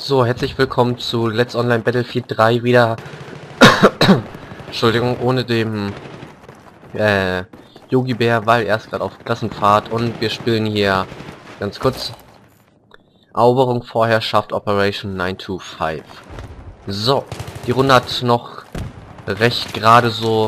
So, herzlich willkommen zu Let's Online Battlefield 3 wieder. Entschuldigung, ohne dem Yogi Bär, weil er ist gerade auf Klassenfahrt und wir spielen hier ganz kurz Eroberung Vorherrschaft Operation 925. So, die Runde hat noch recht gerade so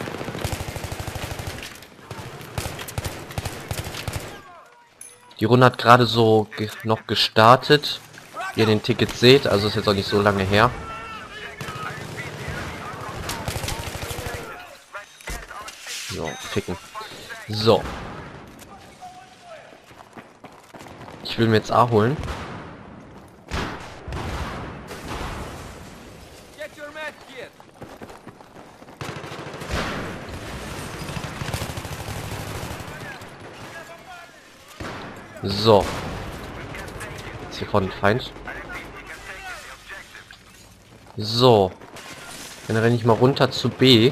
noch gestartet. Wie ihr den Ticket seht, also ist jetzt auch nicht so lange her. So, ficken. So. Ich will mir jetzt A holen. So. Jetzt hier vorne ein Feind. So. Dann renne ich mal runter zu B.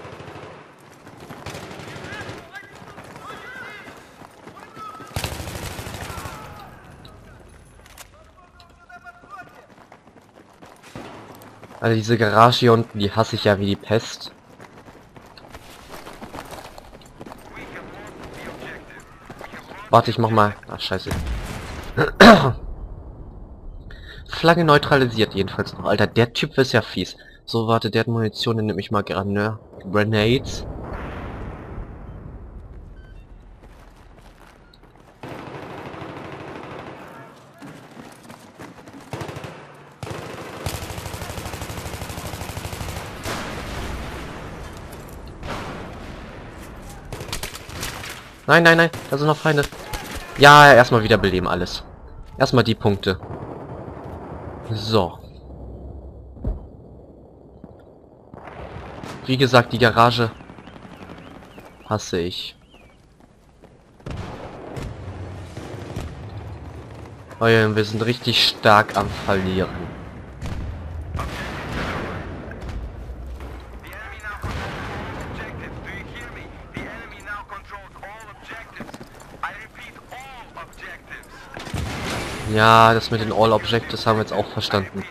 Also diese Garage hier unten, die hasse ich ja wie die Pest. Warte, ich mach mal... Ach, scheiße. Flagge neutralisiert jedenfalls noch. Alter, der Typ ist ja fies. So, warte, der hat Munition, dann nehme ich mal Grenades. Nein, nein, nein, da sind noch Feinde. Ja, erstmal wieder beleben alles. Erstmal die Punkte. So. Wie gesagt, die Garage hasse ich. Oh ja, wir sind richtig stark am Verlieren. Ja, das mit den All Objectives haben wir jetzt auch verstanden.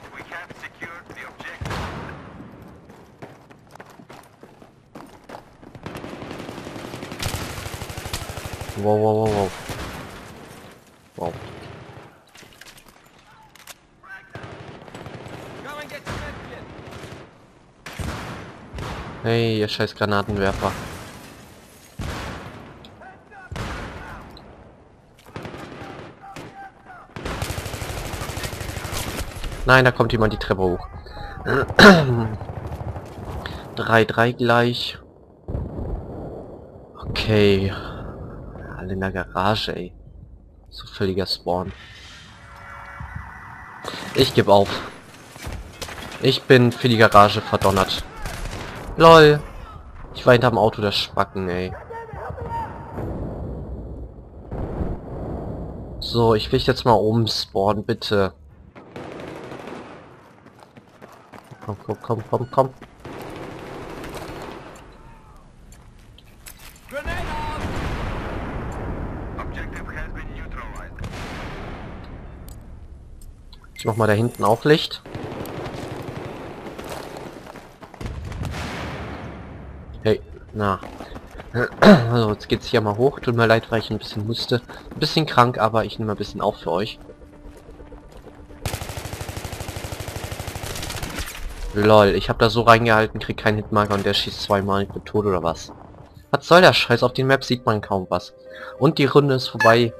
Wow, wow, wow, wow. Wow. Hey, ihr scheiß Granatenwerfer. Nein, da kommt jemand die Treppe hoch. 3-3 gleich. Okay. Alle in der Garage, ey. So völliger Spawn. Ich gebe auf. Ich bin für die Garage verdonnert. LOL. Ich war hinterm Auto das Spacken, ey. So, ich will jetzt mal umspawnen, bitte. Komm, komm, komm, komm, komm. Ich mach mal da hinten auch Licht. Hey, na. Also jetzt geht's hier mal hoch. Tut mir leid, weil ich ein bisschen musste. Ein bisschen krank, aber ich nehme ein bisschen auf für euch. Lol, ich habe da so reingehalten, krieg keinen Hitmarker und der schießt zweimal, ich bin tot oder was? Was soll der Scheiß? Auf den Map sieht man kaum was. Und die Runde ist vorbei.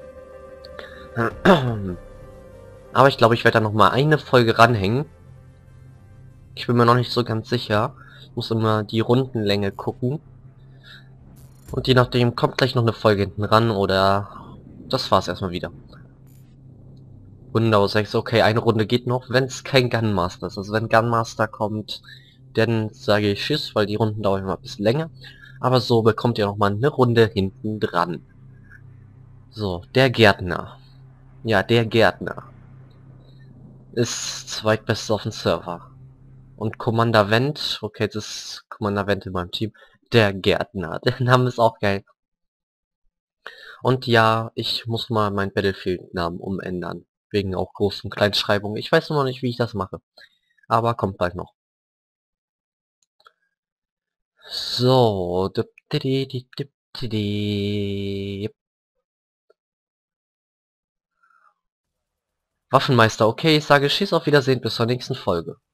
Aber ich glaube, ich werde da noch mal eine Folge ranhängen. Ich bin mir noch nicht so ganz sicher. Ich muss immer die Rundenlänge gucken. Und je nachdem kommt gleich noch eine Folge hinten ran oder das war's erstmal wieder. Windows 6, okay, eine Runde geht noch, wenn es kein Gunmaster ist. Also wenn Gunmaster kommt, dann sage ich Tschüss, weil die Runden dauern immer ein bisschen länger. Aber so bekommt ihr noch mal eine Runde hinten dran. So, der Gärtner. Ja, der Gärtner ist zweitbester auf dem Server. Und Commander Vent, okay, das ist Commander Vent in meinem Team. Der Gärtner, der Name ist auch geil. Und ja, ich muss mal meinen Battlefield-Namen umändern. Wegen auch Groß- und Kleinschreibung. Ich weiß noch nicht, wie ich das mache. Aber kommt bald noch. So. Waffenmeister, okay, ich sage Tschüss, auf Wiedersehen, bis zur nächsten Folge.